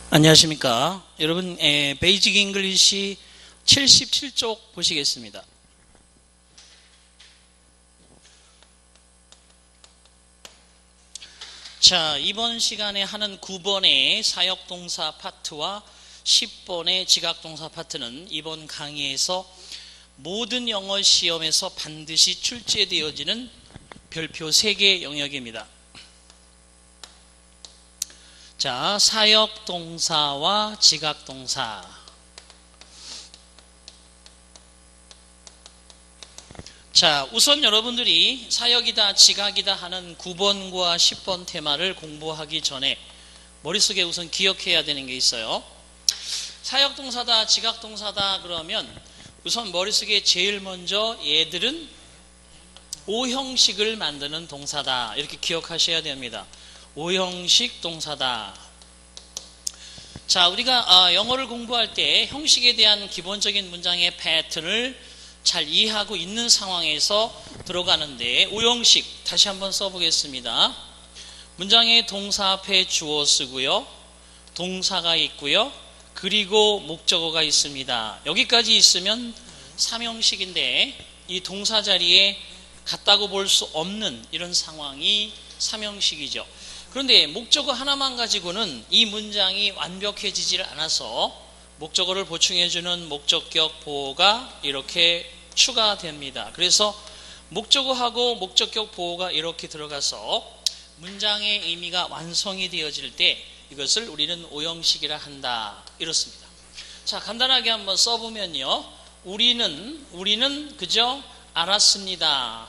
안녕하십니까. 여러분, 베이직 잉글리시 77쪽 보시겠습니다. 자, 이번 시간에 하는 9번의 사역동사 파트와 10번의 지각동사 파트는 이번 강의에서 모든 영어 시험에서 반드시 출제되어지는 별표 3개 영역입니다. 자, 사역동사와 지각동사. 자, 우선 여러분들이 사역이다, 지각이다 하는 9번과 10번 테마를 공부하기 전에 머릿속에 우선 기억해야 되는 게 있어요. 사역동사다, 지각동사다 그러면 우선 머릿속에 제일 먼저 얘들은 오형식을 만드는 동사다. 이렇게 기억하셔야 됩니다. 오형식 동사다. 자, 우리가 영어를 공부할 때 형식에 대한 기본적인 문장의 패턴을 잘 이해하고 있는 상황에서 들어가는데, 오형식 다시 한번 써보겠습니다. 문장에 동사 앞에 주어 쓰고요, 동사가 있고요, 그리고 목적어가 있습니다. 여기까지 있으면 3형식인데 이 동사 자리에 같다고 볼 수 없는 이런 상황이 3형식이죠. 그런데 목적어 하나만 가지고는 이 문장이 완벽해지질 않아서 목적어를 보충해주는 목적격 보호가 이렇게 추가됩니다. 그래서 목적어하고 목적격 보호가 이렇게 들어가서 문장의 의미가 완성이 되어질 때 이것을 우리는 오형식이라 한다. 이렇습니다. 자, 간단하게 한번 써보면요. 우리는 그저 알았습니다.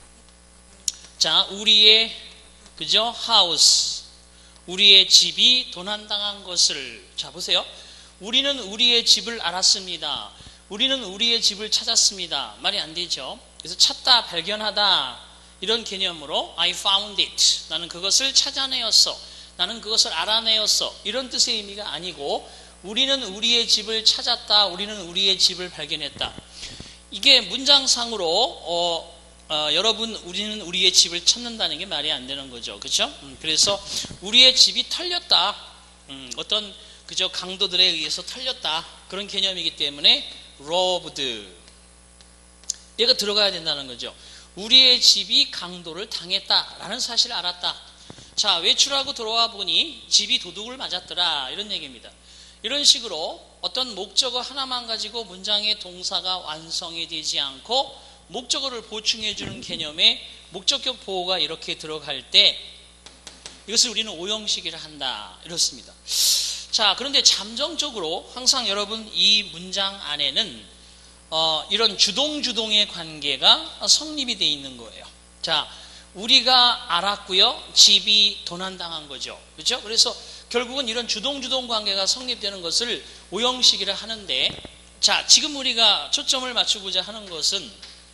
자, 우리의 그죠? 하우스. 우리의 집이 도난당한 것을. 자, 보세요. 우리는 우리의 집을 알았습니다. 우리는 우리의 집을 찾았습니다. 말이 안 되죠. 그래서 찾다, 발견하다 이런 개념으로 I found it. 나는 그것을 찾아내었어. 나는 그것을 알아내었어. 이런 뜻의 의미가 아니고 우리는 우리의 집을 찾았다. 우리는 우리의 집을 발견했다. 이게 문장상으로 여러분, 우리는 우리의 집을 찾는다는 게 말이 안 되는 거죠. 그렇죠? 그래서 우리의 집이 털렸다. 어떤 그저 강도들에 의해서 털렸다. 그런 개념이기 때문에 robbed. 얘가 들어가야 된다는 거죠. 우리의 집이 강도를 당했다라는 사실을 알았다. 자, 외출하고 돌아와 보니 집이 도둑을 맞았더라. 이런 얘기입니다. 이런 식으로 어떤 목적어 하나만 가지고 문장의 동사가 완성이 되지 않고 목적어를 보충해주는 개념의 목적격 보호가 이렇게 들어갈 때 이것을 우리는 오형식이라 한다. 이렇습니다. 자, 그런데 잠정적으로 항상 여러분 이 문장 안에는 이런 주동주동의 관계가 성립이 되어 있는 거예요. 자, 우리가 알았고요. 집이 도난당한 거죠. 그렇죠? 그래서 결국은 이런 주동주동 관계가 성립되는 것을 오형식이라 하는데, 자, 지금 우리가 초점을 맞추고자 하는 것은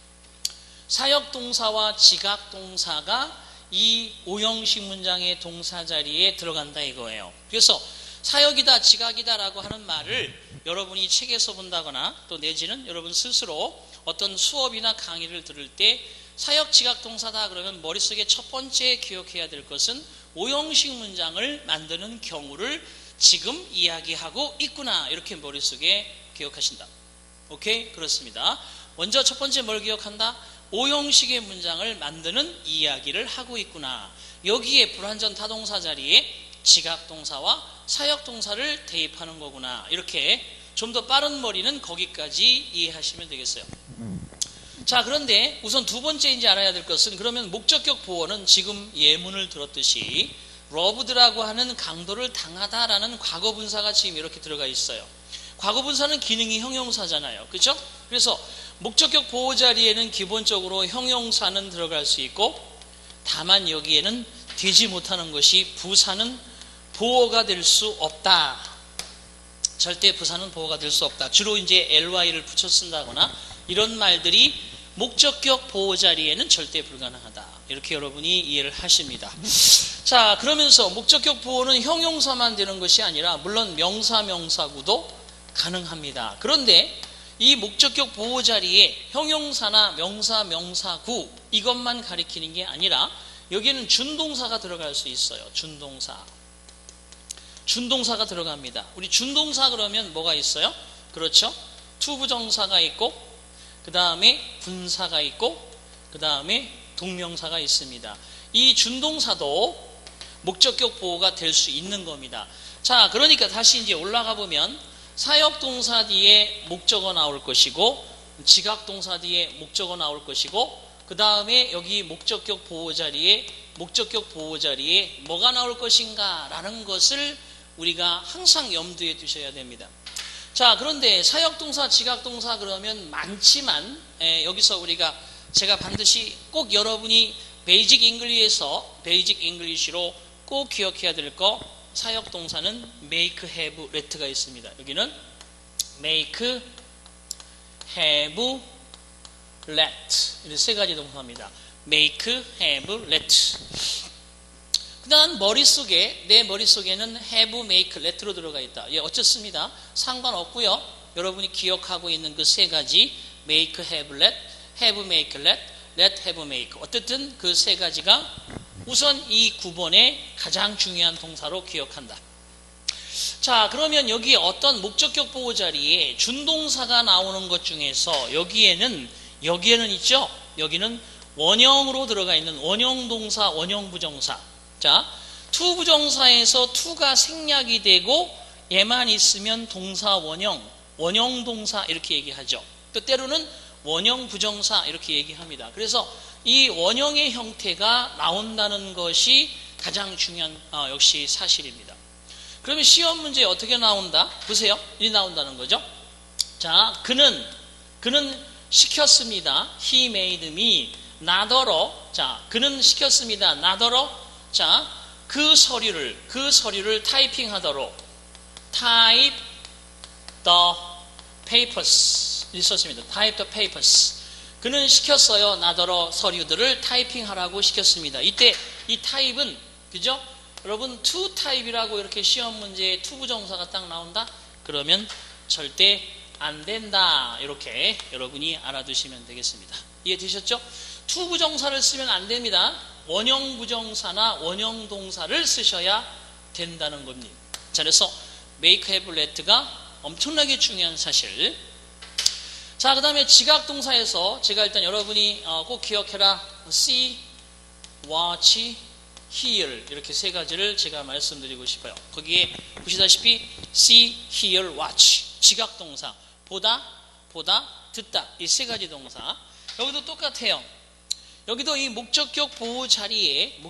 사역동사와 지각동사가 이 오형식 문장의 동사 자리에 들어간다 이거예요. 그래서 사역이다, 지각이다 라고 하는 말을 여러분이 책에서 본다거나 또 내지는 여러분 스스로 어떤 수업이나 강의를 들을 때 사역, 지각동사다 그러면 머릿속에 첫 번째 기억해야 될 것은 오형식 문장을 만드는 경우를 지금 이야기하고 있구나. 이렇게 머릿속에 기억하신다. 오케이? 그렇습니다. 먼저 첫 번째 뭘 기억한다? 오형식의 문장을 만드는 이야기를 하고 있구나. 여기에 불완전 타동사 자리에 지각동사와 사역동사를 대입하는 거구나. 이렇게 좀 더 빠른 머리는 거기까지 이해하시면 되겠어요. 자, 그런데 우선 두 번째인지 알아야 될 것은, 그러면 목적격 보호는 지금 예문을 들었듯이 러브드라고 하는 강도를 당하다라는 과거분사가 지금 이렇게 들어가 있어요. 과거분사는 기능이 형용사잖아요. 그렇죠? 그래서 목적격 보호 자리에는 기본적으로 형용사는 들어갈 수 있고, 다만 여기에는 되지 못하는 것이 부사는 보호가 될 수 없다. 절대 부사는 보호가 될 수 없다. 주로 이제 ly를 붙여 쓴다거나 이런 말들이 목적격 보호 자리에는 절대 불가능하다. 이렇게 여러분이 이해를 하십니다. 자, 그러면서 목적격 보호는 형용사만 되는 것이 아니라 물론 명사, 명사구도 가능합니다. 그런데 이 목적격 보호 자리에 형용사나 명사, 명사구 이것만 가리키는 게 아니라 여기에는 준동사가 들어갈 수 있어요. 준동사. 준동사가 들어갑니다. 우리 준동사 그러면 뭐가 있어요? 그렇죠? 투부정사가 있고 그 다음에 분사가 있고 그 다음에 동명사가 있습니다. 이 준동사도 목적격 보호가 될 수 있는 겁니다. 자, 그러니까 다시 이제 올라가 보면 사역동사 뒤에 목적어 나올 것이고 지각동사 뒤에 목적어 나올 것이고 그 다음에 여기 목적격 보호 자리에 뭐가 나올 것인가 라는 것을 우리가 항상 염두에 두셔야 됩니다. 자, 그런데 사역동사, 지각동사 그러면 많지만 여기서 제가 반드시 꼭 여러분이 베이직 잉글리시로 꼭 기억해야 될 거, 사역동사는 make, have, let가 있습니다. 여기는 make, have, let 이 세 가지 동사입니다. make, have, let. 그 다음 내 머릿속에는 have, make, let로 들어가 있다. 예, 어쨌습니다. 상관없고요. 여러분이 기억하고 있는 그 세 가지 make, have, let, have, make, let, have, make. 어쨌든 그 세 가지가 우선 이 9번의 가장 중요한 동사로 기억한다. 자, 그러면 여기 어떤 목적격 보호 자리에 준동사가 나오는 것 중에서 여기에는 있죠. 여기는 원형으로 들어가 있는 원형 동사, 원형 부정사. 자, 투 부정사에서 투가 생략이 되고 얘만 있으면 동사 원형, 원형 동사 이렇게 얘기하죠. 또 때로는 원형 부정사 이렇게 얘기합니다. 그래서 이 원형의 형태가 나온다는 것이 가장 중요한 역시 사실입니다. 그러면 시험 문제에 어떻게 나온다? 보세요. 이 나온다는 거죠. 자, 그는 시켰습니다. He made me. 나더러. 자, 그는 시켰습니다. 나더러. 자, 그 서류를 타이핑하도록. Type the papers. 있었습니다. Type the papers. 그는 시켰어요. 나더러 서류들을 타이핑하라고 시켰습니다. 이때 이 타입은 그죠? 여러분 to 타입이라고 이렇게 시험 문제에 to 부정사가 딱 나온다? 그러면 절대 안 된다. 이렇게 여러분이 알아두시면 되겠습니다. 이해되셨죠? to 부정사를 쓰면 안 됩니다. 원형 부정사나 원형 동사를 쓰셔야 된다는 겁니다. 자, 그래서 make, have, let가 엄청나게 중요한 사실. 자, 그 다음에 지각동사에서 제가 일단 여러분이 꼭 기억해라. see, watch, hear 이렇게 세 가지를 제가 말씀드리고 싶어요. 거기에 보시다시피 see, hear, watch 지각동사 보다, 듣다 이 세 가지 동사. 여기도 똑같아요. 여기도 이 목적격 보호 자리에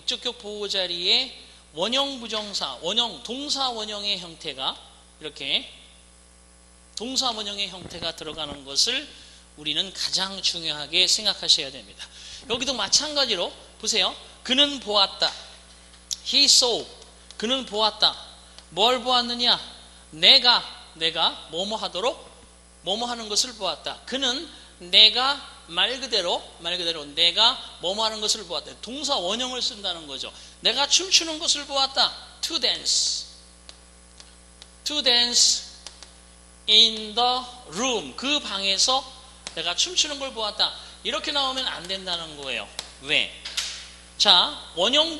원형 부정사, 동사 원형의 형태가 이렇게 동사 원형의 형태가 들어가는 것을 우리는 가장 중요하게 생각하셔야 됩니다. 여기도 마찬가지로 보세요. 그는 보았다. He saw. 그는 보았다. 뭘 보았느냐? 내가 뭐뭐 하도록 뭐뭐 하는 것을 보았다. 그는 내가 말 그대로 내가 뭐뭐 하는 것을 보았다. 동사 원형을 쓴다는 거죠. 내가 춤추는 것을 보았다. To dance in the room. 그 방에서 내가 춤추는 걸 보았다. 이렇게 나오면 안 된다는 거예요. 왜? 자, 원형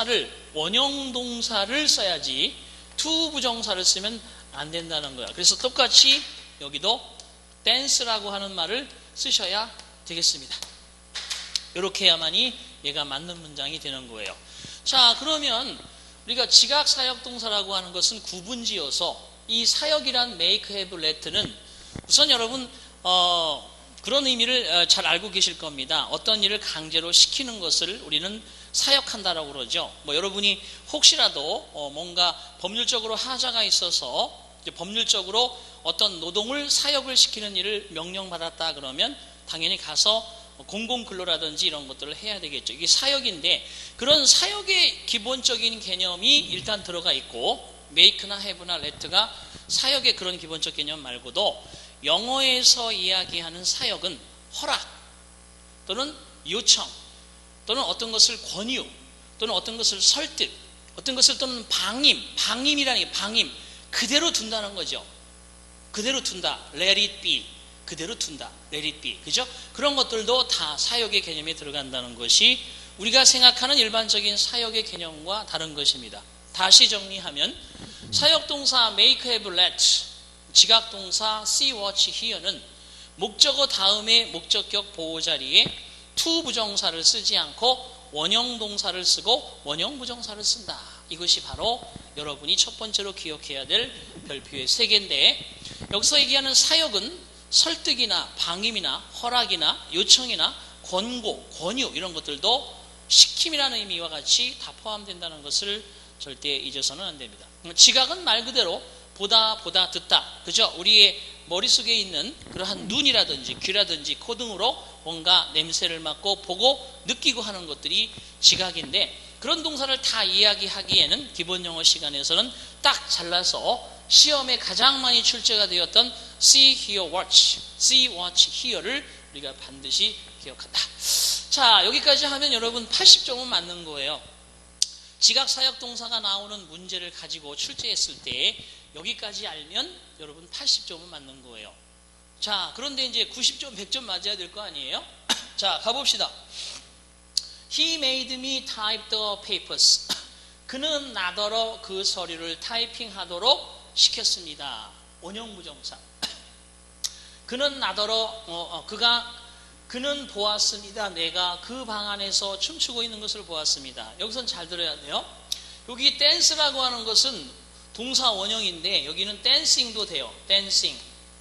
동사를 써야지 to 부정사를 쓰면 안 된다는 거야. 그래서 똑같이 여기도 dance라고 하는 말을 쓰셔야 되겠습니다. 이렇게 해야만이 얘가 맞는 문장이 되는 거예요. 자, 그러면 우리가 지각 사역 동사라고 하는 것은 구분지어서 이 사역이란 make, have, let는 우선 여러분 그런 의미를 잘 알고 계실 겁니다. 어떤 일을 강제로 시키는 것을 우리는 사역한다라고 그러죠. 여러분이 혹시라도 뭔가 법률적으로 하자가 있어서 법률적으로 어떤 노동을 사역을 시키는 일을 명령받았다 그러면 당연히 가서 공공근로라든지 이런 것들을 해야 되겠죠. 이게 사역인데 그런 사역의 기본적인 개념이 일단 들어가 있고 make나 have나 let가 사역의 그런 기본적 개념 말고도 영어에서 이야기하는 사역은 허락 또는 요청 또는 어떤 것을 권유 또는 어떤 것을 설득 어떤 것을 또는 방임이라는 게 방임 그대로 둔다는 거죠. 그대로 둔다. let it be. 그대로 둔다. let it be. 그죠? 그런 것들도 다 사역의 개념에 들어간다는 것이 우리가 생각하는 일반적인 사역의 개념과 다른 것입니다. 다시 정리하면 사역동사 make, have, let, 지각동사 see, watch, hear는 목적어 다음에 목적격 보호 자리에 to 부정사를 쓰지 않고 원형 동사를 쓰고 원형 부정사를 쓴다. 이것이 바로 여러분이 첫 번째로 기억해야 될 별표의 세 개인데, 여기서 얘기하는 사역은 설득이나 방임이나 허락이나 요청이나 권고, 권유 이런 것들도 시킴이라는 의미와 같이 다 포함된다는 것을 절대 잊어서는 안 됩니다. 지각은 말 그대로 보다 듣다, 그죠? 우리의 머릿속에 있는 그러한 눈이라든지 귀라든지 코 등으로 뭔가 냄새를 맡고 보고 느끼고 하는 것들이 지각인데, 그런 동사를 다 이야기하기에는 기본 영어 시간에서는 딱 잘라서 시험에 가장 많이 출제가 되었던 see, hear, watch, see, watch, hear를 우리가 반드시 기억한다. 자, 여기까지 하면 여러분 80점은 맞는 거예요. 지각 사역 동사가 나오는 문제를 가지고 출제했을 때 여기까지 알면 여러분 80점은 맞는 거예요. 자, 그런데 이제 90점, 100점 맞아야 될 거 아니에요? 자, 가봅시다. He made me type the papers. 그는 나더러 그 서류를 타이핑하도록 시켰습니다. 원형 부정사. 그는 나더러 그는 보았습니다. 내가 그 방 안에서 춤추고 있는 것을 보았습니다. 여기선 잘 들어야 돼요. 여기 댄스라고 하는 것은 동사 원형인데 여기는 댄싱도 돼요. 댄싱.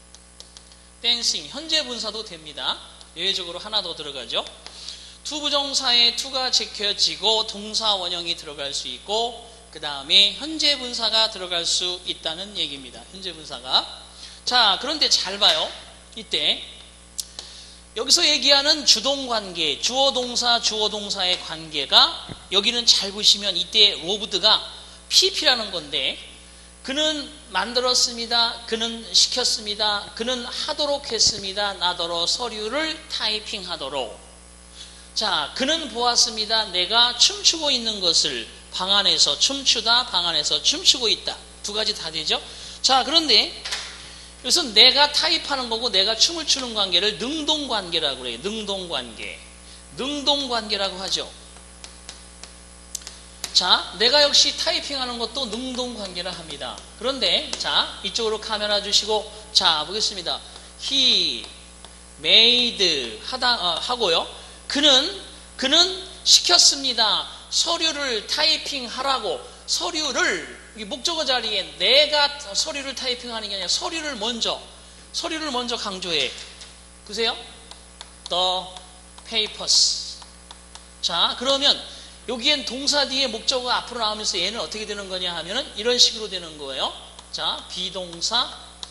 현재 분사도 됩니다. 예외적으로 하나 더 들어가죠. to 부정사에 to가 제껴지고 동사 원형이 들어갈 수 있고 그 다음에 현재 분사가 들어갈 수 있다는 얘기입니다. 현재 분사가. 자, 그런데 잘 봐요. 이때 여기서 얘기하는 주동관계, 주어동사의 관계가 여기는 잘 보시면 이때 로브드가 PP라는 건데, 그는 만들었습니다. 그는 시켰습니다. 그는 하도록 했습니다. 나더러 서류를 타이핑하도록. 자, 그는 보았습니다. 내가 춤추고 있는 것을 방 안에서 춤추다, 방 안에서 춤추고 있다. 두 가지 다 되죠? 자, 그런데 그래서 내가 타입하는 거고 내가 춤을 추는 관계를 능동관계라고 그래요. 능동관계라고 하죠. 자, 내가 역시 타이핑하는 것도 능동관계라 합니다. 그런데 자, 이쪽으로 카메라 주시고 자, 보겠습니다. He made 하고요. 그는 시켰습니다. 서류를 타이핑하라고. 서류를 목적어 자리에 내가 서류를 타이핑하는 게 아니라 서류를 먼저 강조해. 보세요. The papers. 자, 그러면 여기엔 동사 뒤에 목적어가 앞으로 나오면서 얘는 어떻게 되는 거냐 하면은 이런 식으로 되는 거예요. 자, 비동사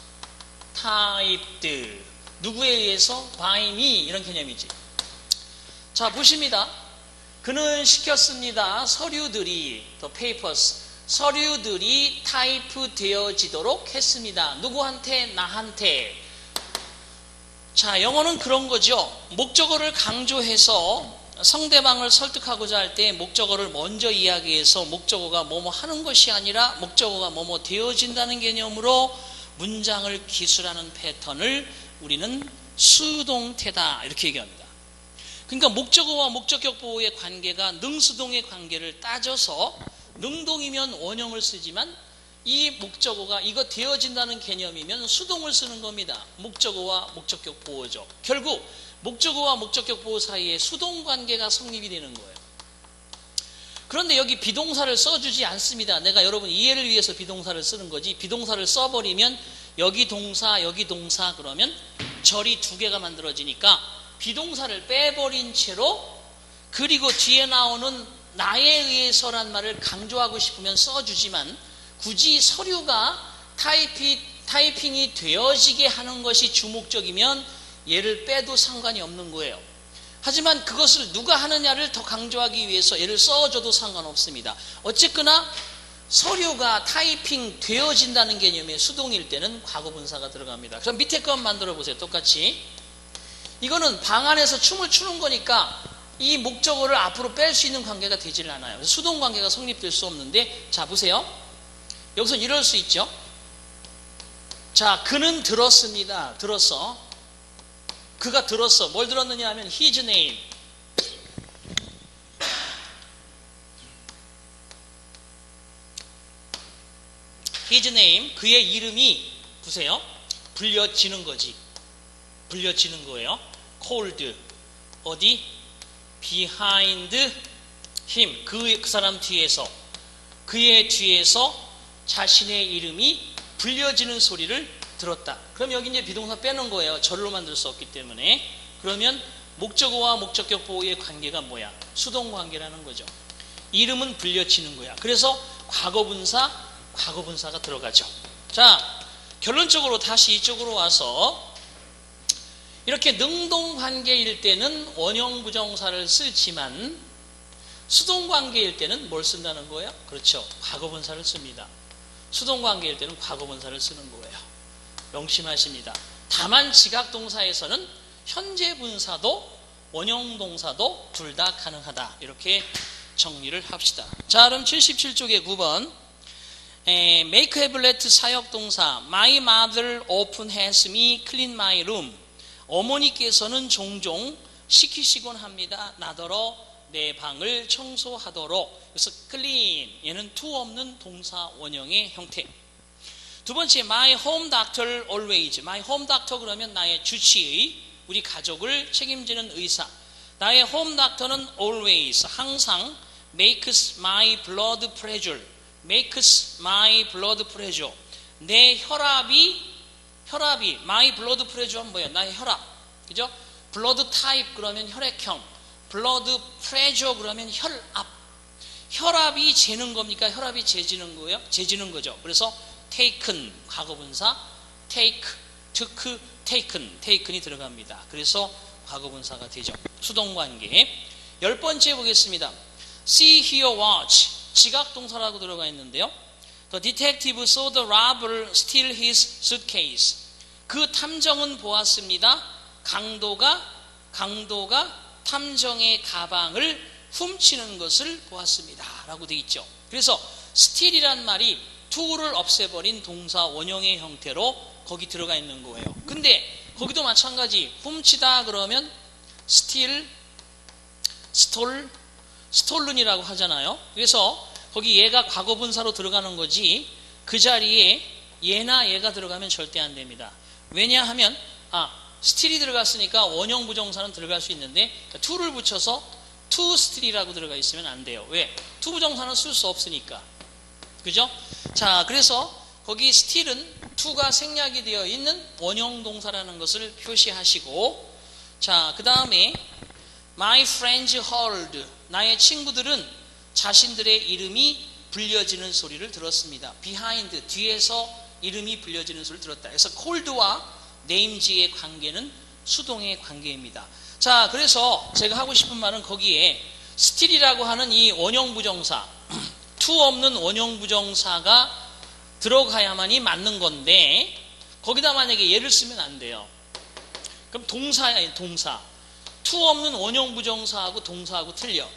typed. 누구에 의해서? by me. 이런 개념이지. 자, 보십니다. 그는 시켰습니다. 서류들이 the papers. 서류들이 타이프 되어지도록 했습니다. 누구한테? 나한테. 자, 영어는 그런 거죠. 목적어를 강조해서 상대방을 설득하고자 할 때 목적어를 먼저 이야기해서 목적어가 뭐뭐 하는 것이 아니라 목적어가 뭐뭐 되어진다는 개념으로 문장을 기술하는 패턴을 우리는 수동태다 이렇게 얘기합니다. 그러니까 목적어와 목적격 보호의 관계가 능수동의 관계를 따져서 능동이면 원형을 쓰지만 이 목적어가 이거 되어진다는 개념이면 수동을 쓰는 겁니다. 목적어와 목적격 보호죠. 결국 목적어와 목적격 보호 사이에 수동 관계가 성립이 되는 거예요. 그런데 여기 비동사를 써주지 않습니다. 내가 여러분 이해를 위해서 비동사를 쓰는 거지, 비동사를 써버리면 여기 동사 그러면 절이 두 개가 만들어지니까 비동사를 빼버린 채로, 그리고 뒤에 나오는 나에 의해서란 말을 강조하고 싶으면 써주지만 굳이 서류가 타이핑이 되어지게 하는 것이 주목적이면 얘를 빼도 상관이 없는 거예요. 하지만 그것을 누가 하느냐를 더 강조하기 위해서 얘를 써줘도 상관없습니다. 어쨌거나 서류가 타이핑 되어진다는 개념의 수동일 때는 과거분사가 들어갑니다. 그럼 밑에 거 만들어 보세요. 똑같이. 이거는 방 안에서 춤을 추는 거니까 이 목적어를 앞으로 뺄 수 있는 관계가 되질 않아요. 그래서 수동 관계가 성립될 수 없는데, 자 보세요. 여기서 이럴 수 있죠. 자, 그는 들었습니다. 들었어. 그가 들었어. 뭘 들었느냐 하면 his name. his name, 그의 이름이 보세요. 불려지는 거지. 불려지는 거예요. called, 어디? behind him, 그 사람 뒤에서, 그의 뒤에서 자신의 이름이 불려지는 소리를 들었다. 그럼 여기 이제 비동사 빼는 거예요. 절로 만들 수 없기 때문에. 그러면 목적어와 목적격 보호의 관계가 뭐야? 수동 관계라는 거죠. 이름은 불려지는 거야. 그래서 과거분사가 들어가죠. 자, 결론적으로 다시 이쪽으로 와서 이렇게 능동관계일 때는 원형부정사를 쓰지만 수동관계일 때는 뭘 쓴다는 거예요? 그렇죠. 과거분사를 씁니다. 수동관계일 때는 과거분사를 쓰는 거예요. 명심하십니다. 다만 지각동사에서는 현재분사도 원형동사도 둘 다 가능하다. 이렇게 정리를 합시다. 자, 그럼 77쪽에 9번 make have let 사역동사 My mother often has me clean my room. 어머니께서는 종종 시키시곤 합니다. 나더러 내 방을 청소하도록. 그래서 clean, 얘는 to 없는 동사 원형의 형태. 두 번째, my home doctor always. my home doctor 그러면 나의 주치의, 우리 가족을 책임지는 의사. 나의 home doctor는 always, 항상 makes my blood pressure. makes my blood pressure. 내 혈압이 my blood pressure는 뭐예요? 나의 혈압. 그죠? blood type 그러면 혈액형. blood pressure 그러면 혈압. 혈압이 재는 겁니까? 혈압이 재지는 거예요? 재지는 거죠. 그래서 taken 과거분사, take, took, taken이 들어갑니다. 그래서 과거분사가 되죠. 수동관계. 10번째 보겠습니다. see, hear, watch. 지각동사라고 들어가 있는데요. The detective saw the robber steal his suitcase. 그 탐정은 보았습니다. 강도가 탐정의 가방을 훔치는 것을 보았습니다. 라고 되어 있죠. 그래서 steal이란 말이 to를 없애버린 동사 원형의 형태로 거기 들어가 있는 거예요. 근데 거기도 마찬가지. 훔치다 그러면 steal, stolen이라고 하잖아요. 그래서 거기 얘가 과거분사로 들어가는 거지 그 자리에 얘나 얘가 들어가면 절대 안 됩니다. 왜냐하면 steal이 들어갔으니까 원형 부정사는 들어갈 수 있는데 to를 붙여서 to steal이라고 들어가 있으면 안 돼요. 왜? to 부정사는 쓸 수 없으니까. 그죠? 자, 그래서 거기 steal은 to가 생략이 되어 있는 원형 동사라는 것을 표시하시고, 자, 그 다음에 my friends heard. 나의 친구들은 자신들의 이름이 불려지는 소리를 들었습니다. behind, 뒤에서 이름이 불려지는 소리를 들었다. 그래서 cold와 names의 관계는 수동의 관계입니다. 자, 그래서 제가 하고 싶은 말은 거기에 steal이라고 하는 이 원형 부정사, to 없는 원형 부정사가 들어가야만이 맞는 건데 거기다 만약에 얘를 쓰면 안 돼요. 그럼 동사야, 동사. to 없는 원형 부정사하고 동사하고 틀려.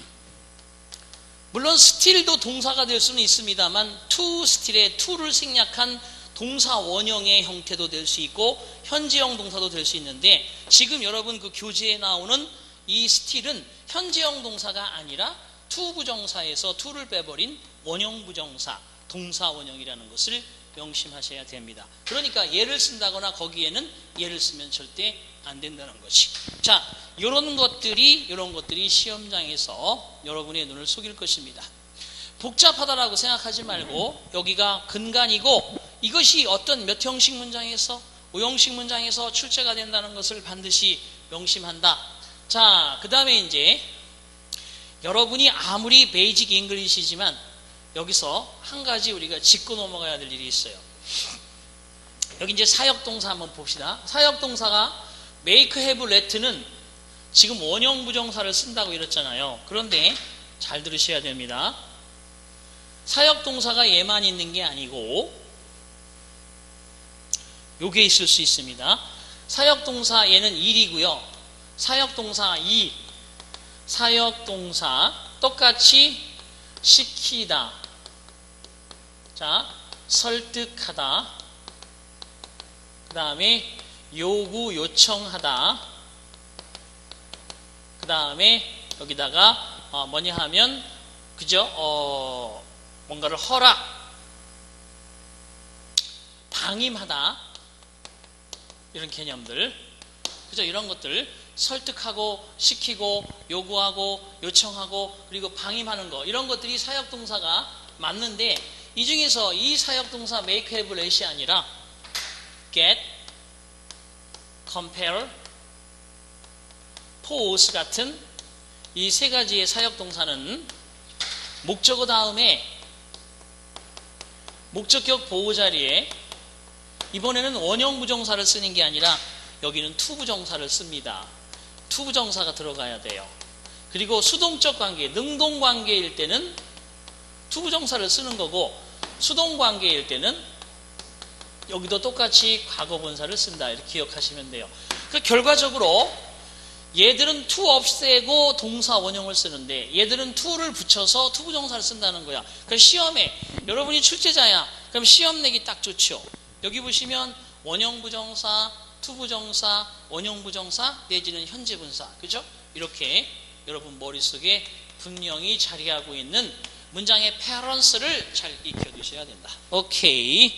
물론 steal도 동사가 될 수는 있습니다만 to steal의 to를 생략한 동사 원형의 형태도 될 수 있고 현재형 동사도 될 수 있는데 지금 여러분 그 교재에 나오는 이 steal은 현재형 동사가 아니라 to 부정사에서 to를 빼버린 원형 부정사, 동사 원형이라는 것을 명심하셔야 됩니다. 그러니까 얘를 쓴다거나 거기에는 얘를 쓰면 절대 안 된다는 것이. 자, 이런 것들이 시험장에서 여러분의 눈을 속일 것입니다. 복잡하다라고 생각하지 말고 여기가 근간이고 이것이 어떤 몇 형식 문장에서 5형식 문장에서 출제가 된다는 것을 반드시 명심한다. 자, 그 다음에 이제 여러분이 아무리 베이직 잉글리시지만 여기서 한 가지 우리가 짚고 넘어가야 될 일이 있어요. 여기 이제 사역동사 한번 봅시다. 사역동사가 make, have, let는 지금 원형 부정사를 쓴다고 이랬잖아요. 그런데 잘 들으셔야 됩니다. 사역동사가 얘만 있는 게 아니고 요게 있을 수 있습니다. 사역동사 얘는 일이고요. 사역동사 이, 사역동사 똑같이 시키다, 자, 설득하다, 그 다음에 요구, 요청하다, 그 다음에 여기다가 뭐냐 하면 그죠? 뭔가를 방임하다 이런 개념들, 그죠? 이런 것들 설득하고 시키고 요구하고 요청하고 그리고 방임하는 거, 이런 것들이 사역동사가 맞는데, 이 중에서 이 사역동사 make, have, let이 아니라 get, compare, pose 같은 이 세 가지의 사역동사는 목적어 다음에 목적격 보호 자리에 이번에는 원형 부정사를 쓰는 게 아니라 여기는 투부정사를 씁니다. 투부정사가 들어가야 돼요. 그리고 수동적 관계, 능동 관계일 때는 투부정사를 쓰는 거고, 수동 관계일 때는 여기도 똑같이 과거분사를 쓴다. 이렇게 기억하시면 돼요. 그 결과적으로 얘들은 to 없애고 동사 원형을 쓰는데 얘들은 to를 붙여서 투부정사를 쓴다는 거야. 그래서 시험에 여러분이 출제자야. 그럼 시험 내기 딱 좋죠. 여기 보시면 원형 부정사, 투부정사, 원형 부정사 내지는 현재 분사, 그죠? 이렇게 여러분 머릿속에 분명히 자리하고 있는 문장의 패런스를 잘 익혀두셔야 된다. 오케이.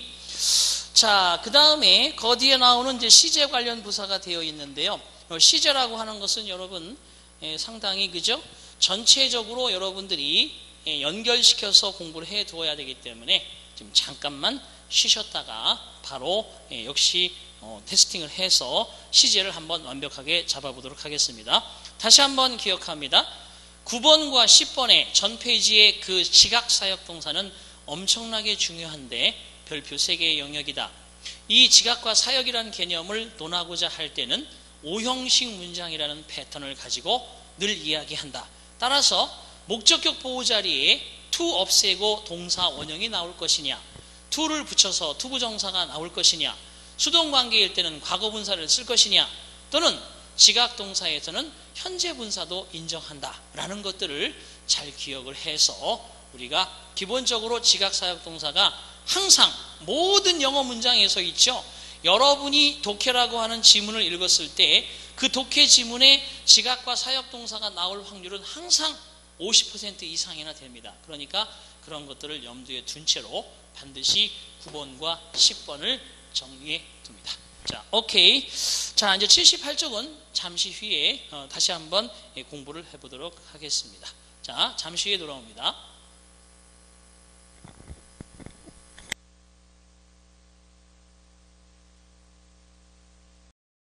자, 그 다음에 거기에 나오는 이제 시제 관련 부사가 되어 있는데요. 시제라고 하는 것은 여러분 상당히, 그죠? 전체적으로 여러분들이 연결시켜서 공부를 해 두어야 되기 때문에 지금 잠깐만 쉬셨다가 바로 역시 테스팅을 해서 시제를 한번 완벽하게 잡아보도록 하겠습니다. 다시 한번 기억합니다. 9번과 10번의 전 페이지의 그 지각사역 동사는 엄청나게 중요한데 별표 3개의 영역이다. 이 지각과 사역이라는 개념을 논하고자 할 때는 5형식 문장이라는 패턴을 가지고 늘 이야기한다. 따라서 목적격 보호 자리에 to 없애고 동사 원형이 나올 것이냐, to를 붙여서 투부정사가 나올 것이냐, 수동관계일 때는 과거분사를 쓸 것이냐, 또는 지각동사에서는 현재분사도 인정한다 라는 것들을 잘 기억을 해서 우리가 기본적으로 지각사역동사가 항상 모든 영어 문장에서 있죠. 여러분이 독해라고 하는 지문을 읽었을 때 그 독해 지문에 지각과 사역동사가 나올 확률은 항상 50% 이상이나 됩니다. 그러니까 그런 것들을 염두에 둔 채로 반드시 9번과 10번을 정리해 둡니다. 자, 오케이. 자, 이제 78쪽은 잠시 후에 다시 한번 공부를 해보도록 하겠습니다. 자, 잠시 후에 돌아옵니다.